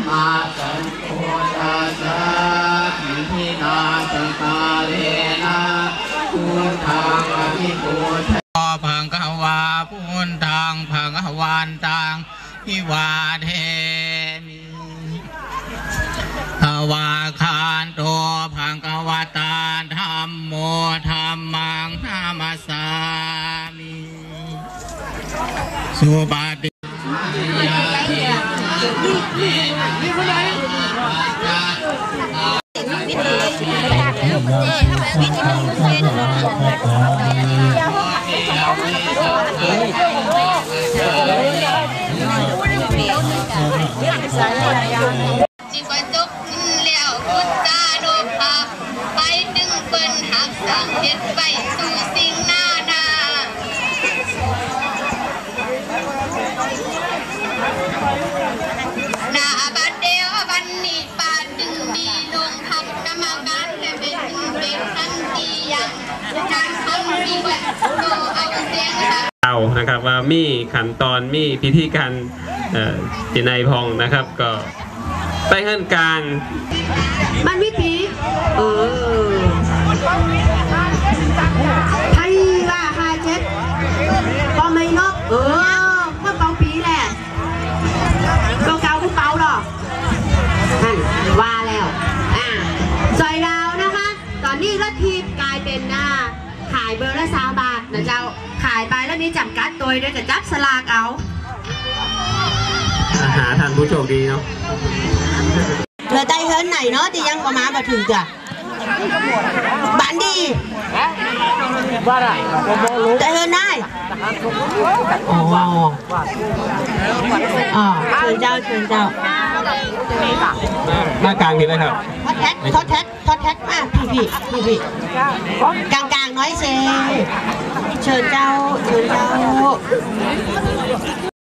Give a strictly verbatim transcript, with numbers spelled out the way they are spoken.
มาสัมพุทธัสสะอิทินาสกาเลนะพุทธังอภิปูชพังกวาพุทธังพังกวันตังอิวาเทมิวาคานโตพังกวตาธัมโมธัมมังนามัสสามิสุปฏิจิกจุกเลี้ยวพุทธาโดภาไปดึงเปิ้นหักสังเฮ็ดไปสู่สิ่งหน้านาหน้าบัดเดียวบันนี้ปาดึงดีลงทับกรรมการและเป็นเป็นทั้งที่ยังการทำดีแบบโตเอาเสียงเอานะครับว่ามีขั้นตอนมีพิธีการจินัยพองนะครับก็ไปเฮิ่นการมันวิธีเออไทยว่าฮาเจ็ดปอไม่นกเออเมื่อเป่าปีแหละเก่าเก่าผู้เป่าหรอนั่นว่าแล้วอ่าซอยดาวนะคะตอนนี้รถทีมกลายเป็นหน้าขายเบอร์ละสามบาทนะเจ้าขายไปแล้วมีจำกัดตัวด้วยกับจับสลากเอาหาทานผู้โชคดีเนาะเหลือใจเฮิร์นไหนเนาะที่ยังประมาณมาถึงจ้ะบันดีใจเฮิร์นได้อ๋ออ๋อเชิญเจ้าเชิญเจ้าหน้ากลางดีไหมครับทอดแท็กทอดแท็กทอดแท็กมาพี่พี่พี่พี่กลางกลางน้อยเซเชิญเจ้าเชิญเจ้า